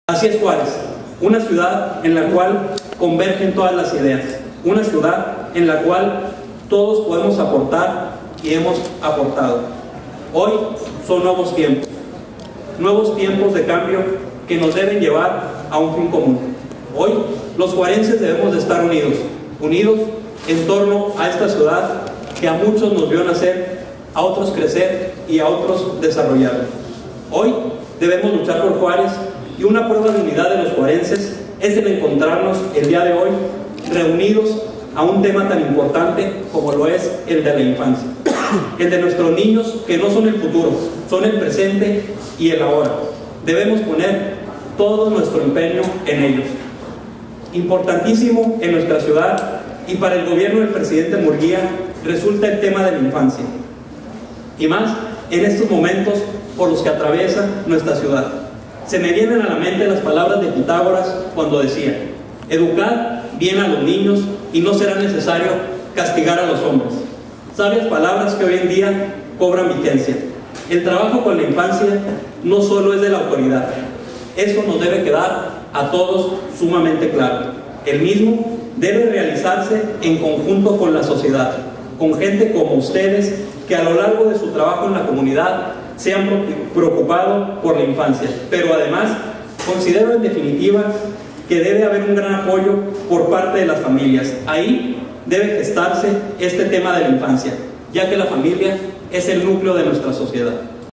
Así es Juárez, una ciudad en la cual convergen todas las ideas, una ciudad en la cual todos podemos aportar y hemos aportado. Hoy son nuevos tiempos de cambio que nos deben llevar a un fin común. Hoy los juarenses debemos de estar unidos en torno a esta ciudad que a muchos nos vio nacer, a otros crecer y a otros desarrollar. Hoy debemos luchar por Juárez y una prueba de unidad de los juarenses es el encontrarnos el día de hoy reunidos a un tema tan importante como lo es el de la infancia, el de nuestros niños que no son el futuro, son el presente y el ahora. Debemos poner todo nuestro empeño en ellos. Importantísimo en nuestra ciudad y para el gobierno del presidente Murguía resulta el tema de la infancia, y más en estos momentos por los que atraviesa nuestra ciudad. Se me vienen a la mente las palabras de Pitágoras cuando decía: educad bien a los niños y no será necesario castigar a los hombres. Sabias palabras que hoy en día cobran vigencia. El trabajo con la infancia no solo es de la autoridad, eso nos debe quedar a todos sumamente claro. El mismo debe realizarse en conjunto con la sociedad, con gente como ustedes que a lo largo de su trabajo en la comunidad se han preocupado por la infancia, pero además considero en definitiva que debe haber un gran apoyo por parte de las familias. Ahí debe gestarse este tema de la infancia, ya que la familia es el núcleo de nuestra sociedad.